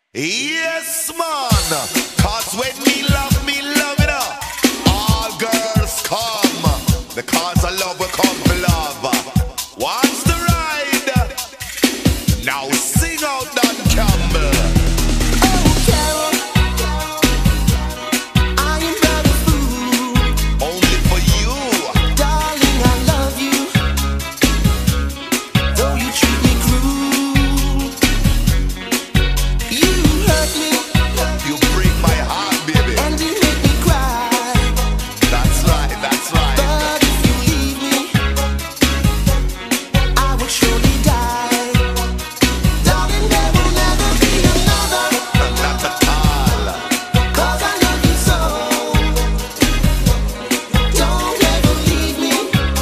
Yes, man. Cause when me love it up. All girls come. Because I love will come for love. What's the ride? Now sing out that Campbell. Oh, Carol, I am but a fool. Only for you. Darling, I love you. Though you treat me cruel. You hurt me. You break my heart, baby. And you make me cry. That's right, that's right. But if you leave me, I will surely die. Darling, there will never be another. Not at all. 'Cause I love you so. Don't ever leave me.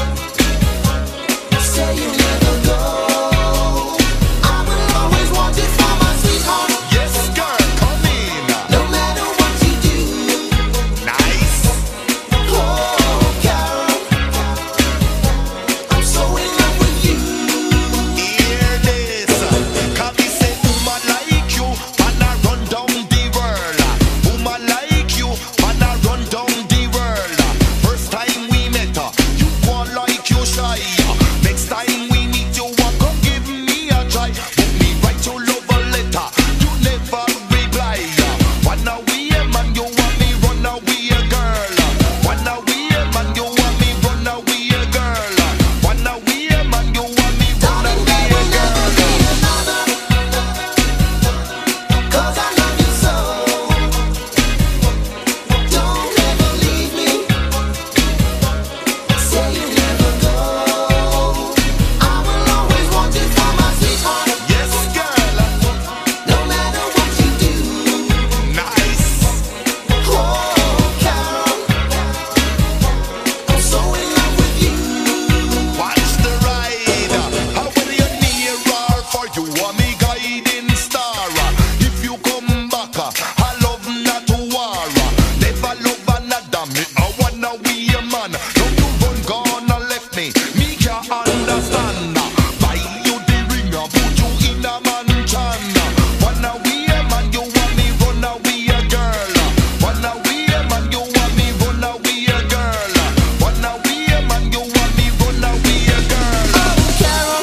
Say you'll never go. I will always want it for my sweetheart. Yes, girl, come in. No matter what you do. Nice. Oh, Carol, I'm so in love with you. Hear this. Can we say woman like you, and I run down the world. Woman like you, and I run down the world. First time we met, you want like you shy. Next time we meet, you want come give me a try. Put me write your love a letter, you never reply. Run away, man, you want me run away, girl. Run away, man, you want me run away, girl. Run away, man, you want me run Darling, away, there will never girl. be another. 'Cause I love you so. Don't ever leave me. Say you'll never go. I will always want it for my sweetheart. Yes, girl. No matter what you do. Nice. Oh, Carol, I'm so in love with you. Watch the ride. How will you near or for you are me guiding star? If you come back, I love not to war. Never love another me. I wanna be a man. Now you run gone and left me. Me can't understand. Buy you the ring, put you in a mansion. Wanna be a man, you want me run away a girl. Wanna be a man, you want me run away a girl. Wanna be a man, you want me run away a girl. Oh, Carol,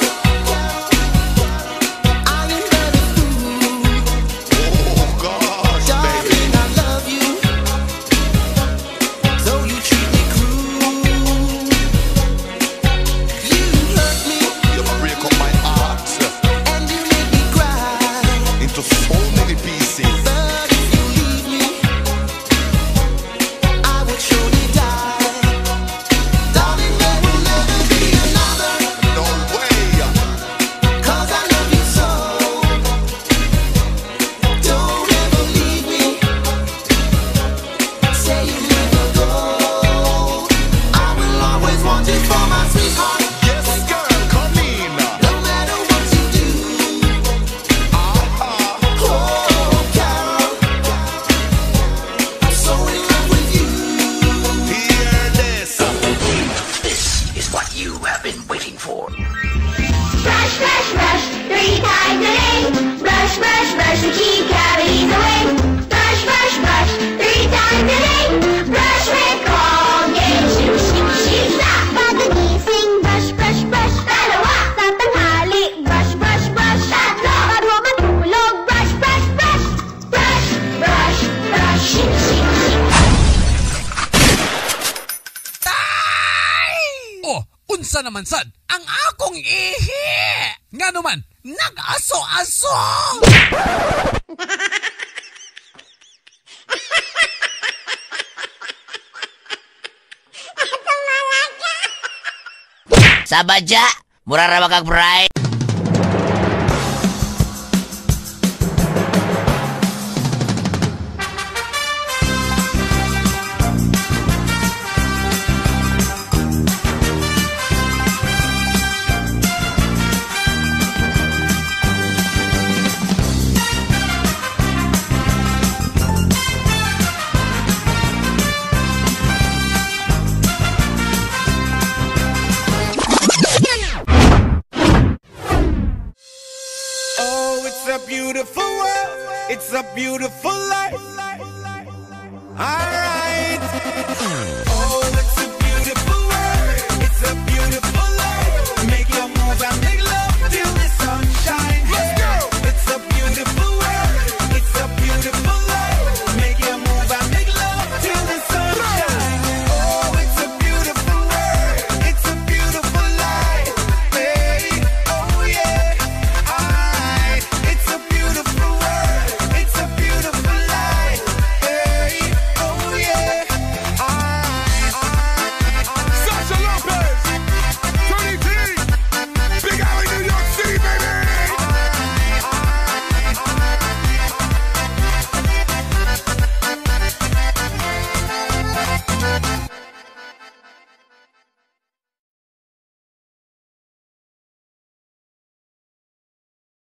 I am but a fool. Oh gosh, baby. Darling, I love you. Though you treat me cruel. You hurt me You break up my heart and you make me cry. into so many pieces. But if you leave me, I would surely die. Darling, there will never be another. No way. 'Cause I love you so. Don't ever leave me. Say you'll never go. I will always want it for my sweetheart. Yes, girl, come in. No matter what you do. Oh, Carol, I'm so in love with you. Hear this. This is what you have been waiting for. Brush, brush, brush, 3 times a day. Brush, brush, brush to keep cavities away. Brush, brush, brush, 3 times a day. Brush with Colgate, shoo, shoo, shoo, stop. Pagkagising, brush, brush, brush, dalawa. Sa tanghali, brush, brush, brush, tatlo. Bago matulog, brush, brush, brush. Brush, brush, brush, shoo, shoo, shoo. Oh, unsa naman sad ang akong ihi. Nga naman, nag-aso-aso. Sabadya, mura ra kag bright. Oh, it's a beautiful world. It's a beautiful life. All right.